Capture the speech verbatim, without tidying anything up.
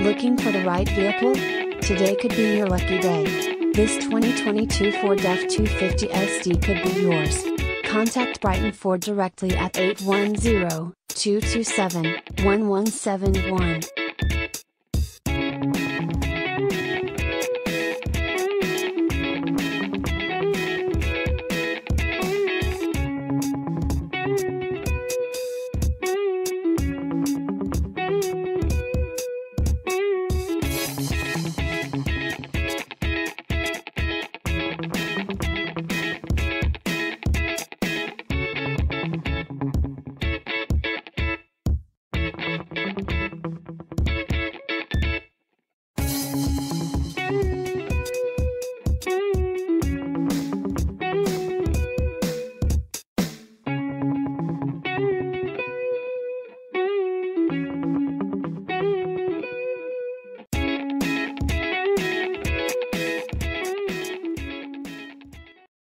Looking for the right vehicle? Today could be your lucky day. This twenty twenty-two Ford F two fifty S D could be yours. Contact Brighton Ford directly at eight one zero, two two seven, one one seven one.